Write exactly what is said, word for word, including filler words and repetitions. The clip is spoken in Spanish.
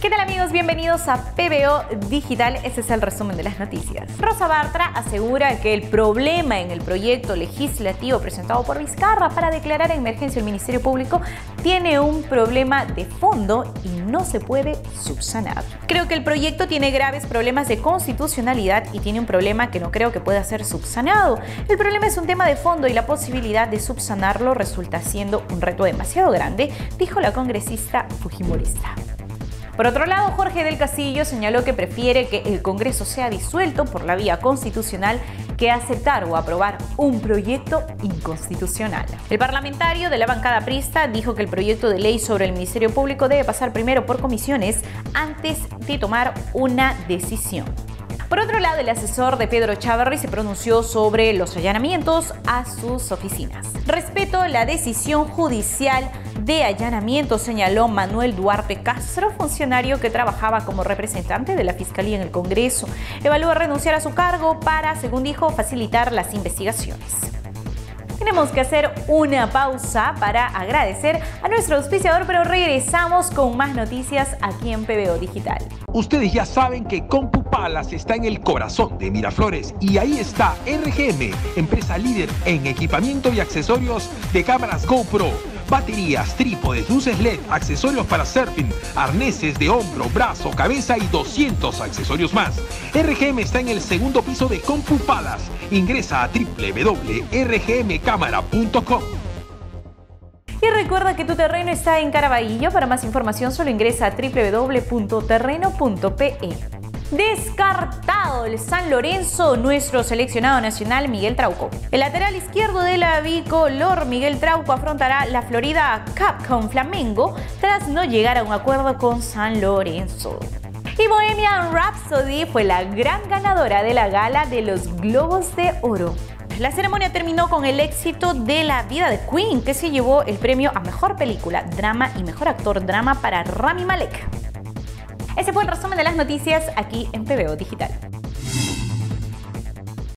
¿Qué tal amigos? Bienvenidos a P B O Digital. Este es el resumen de las noticias. Rosa Bartra asegura que el problema en el proyecto legislativo presentado por Vizcarra para declarar en emergencia el Ministerio Público tiene un problema de fondo y no se puede subsanar. Creo que el proyecto tiene graves problemas de constitucionalidad y tiene un problema que no creo que pueda ser subsanado. El problema es un tema de fondo y la posibilidad de subsanarlo resulta siendo un reto demasiado grande, dijo la congresista fujimorista. Por otro lado, Jorge del Castillo señaló que prefiere que el Congreso sea disuelto por la vía constitucional que aceptar o aprobar un proyecto inconstitucional. El parlamentario de la bancada aprista dijo que el proyecto de ley sobre el Ministerio Público debe pasar primero por comisiones antes de tomar una decisión. Por otro lado, el asesor de Pedro Chávarri se pronunció sobre los allanamientos a sus oficinas. Respeto la decisión judicial de allanamiento, señaló Manuel Duarte Castro, funcionario que trabajaba como representante de la Fiscalía en el Congreso. Evalúa renunciar a su cargo para, según dijo, facilitar las investigaciones. Tenemos que hacer una pausa para agradecer a nuestro auspiciador, pero regresamos con más noticias aquí en P B O Digital. Ustedes ya saben que CompuPalas está en el corazón de Miraflores y ahí está R G M, empresa líder en equipamiento y accesorios de cámaras GoPro, baterías, trípodes, luces L E D, accesorios para surfing, arneses de hombro, brazo, cabeza y doscientos accesorios más. R G M está en el segundo piso de CompuPalas. Ingresa a w w w punto r g m cámara punto com. Y recuerda que tu terreno está en Caraballo. Para más información solo ingresa a w w w punto terreno punto p e. Descartado el San Lorenzo, nuestro seleccionado nacional Miguel Trauco. El lateral izquierdo de la bicolor Miguel Trauco afrontará la Florida Cup con Flamengo tras no llegar a un acuerdo con San Lorenzo. Y Bohemian Rhapsody fue la gran ganadora de la gala de los Globos de Oro. La ceremonia terminó con el éxito de La vida de Queen, que se llevó el premio a Mejor Película, Drama y Mejor Actor Drama para Rami Malek. Ese fue el resumen de las noticias aquí en P B O Digital.